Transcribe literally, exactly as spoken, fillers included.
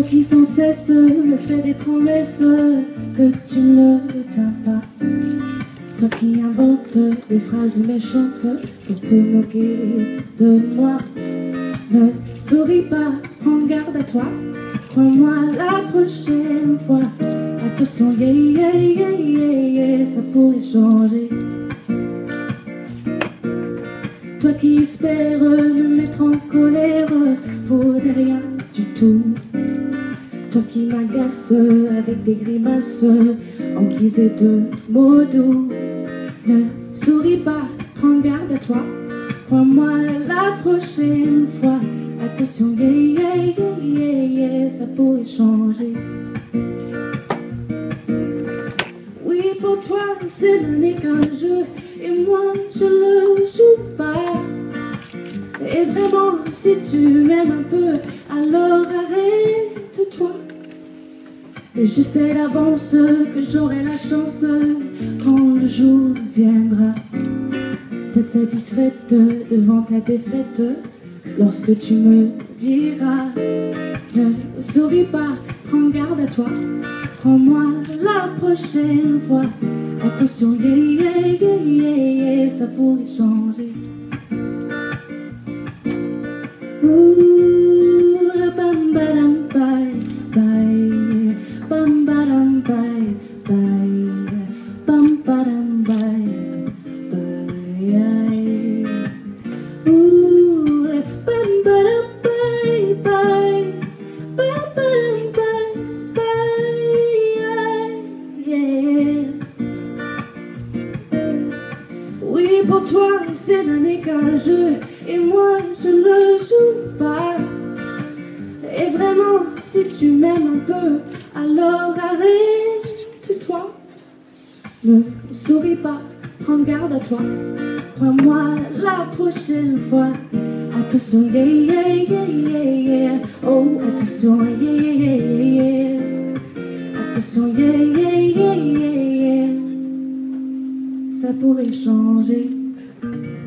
qui sans cesse me fais des promesses que tu ne tiens pas. Toi qui inventes des phrases méchantes pour te moquer de moi. Ne souris pas, prends garde à toi. Crois-moi la prochaine fois. Attention, yeah, yeah, yeah, yeah, yeah, ça pourrait changer. Toi qui espères me mettre en colère pour des rien du tout. Toi qui m'agaces avec des grimaces emplisées de mots doux. Ne souris pas, prends garde à toi. Crois-moi la prochaine fois. Attention, yeah, yeah, yeah, yeah, yeah, ça pourrait changer. Oui, pour toi, c'est n'est qu'un jeu, et moi, je le joue pas. Et vraiment, si tu m'aimes un peu, alors arrête-toi. Et je sais d'avance que j'aurai la chance quand le jour viendra d'être satisfaite devant ta défaite. Lorsque tu me diras, ne souris pas, prends garde à toi. Prends-moi la prochaine fois. Attention, yeah, yeah, yeah, yeah, yeah, ça pourrait changer. Ouh, bam, badam, bye, bye, bam, badam, bye, bye, bam, badam, bye, bye. Ouh, bam, badam, bye, bye, bam, badam, bye, bye, yeah. Oui, pour toi, c'est n'est qu'un jeu, et moi, je ne joue pas. Et vraiment, si tu m'aimes un peu, alors arrête-toi. Ne souris pas, prends garde à toi. Crois-moi la prochaine fois. Attention, yeah, yeah, yeah, yeah, yeah. Oh, attention, yeah, yeah, yeah, yeah. Attention, yeah, yeah, yeah, yeah, yeah. Ça pourrait changer.